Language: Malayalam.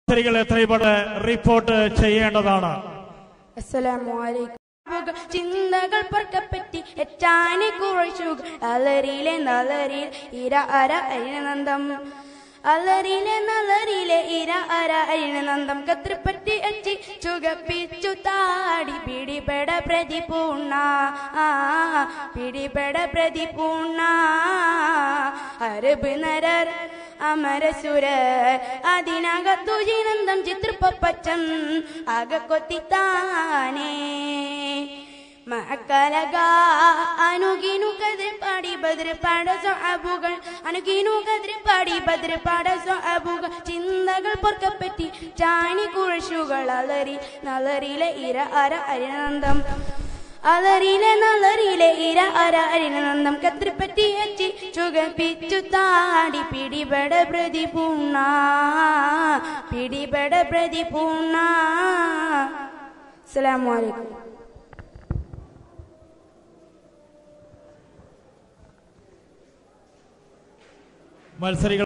റിപ്പോർട്ട് ചെയ്യേണ്ടതാണ്. ചിന്തകൾ പൊറുക്കപ്പറ്റി എറ്റാനെ കുഴച്ചുകൾ അലറിയിലെ നലറിയിൽ ഇര അര അരിനന്ദം അലറിയിലെ നലറിയിലെ ഇര അര അരിനന്ദം കത്രിപ്പറ്റി അച്ചി ചുകപ്പിച്ചു താടി പിടിപെട പ്രതിപൂർണ പിടിപെട പ്രതിപൂർണ അരബ് നരർ അമരസുരർ അതിനകത്തു ജിനന്ദം ചിത്രപ്പച്ചം അകക്കൊത്തിത്താനേ മഅക്കലക അനുകിനു കതിർ പാടി ബദ്ർ പാട സ്വഅബുകൾ അനുകിനു കതിർ പാടി ബദ്ർ പാട സ്വഅബുകൾ ചിന്തകൾ പൊറുക്കപ്പറ്റി ചാനി കുഴശുകൾ അലറി നലറിയിലെ ഇര അര അരിനന്ദം അലറിയിലെ നലറിയിലെ ഇര അര അരിനന്ദം കത്രിപ്പറ്റി അച്ചി ചുകപ്പിച്ചു താടി പിടിപെട പ്രതിപൂർണ പിടിപെട പ്രതിപൂർണ. അസ്സലാമു അലൈക്കും. മത്സരികൾ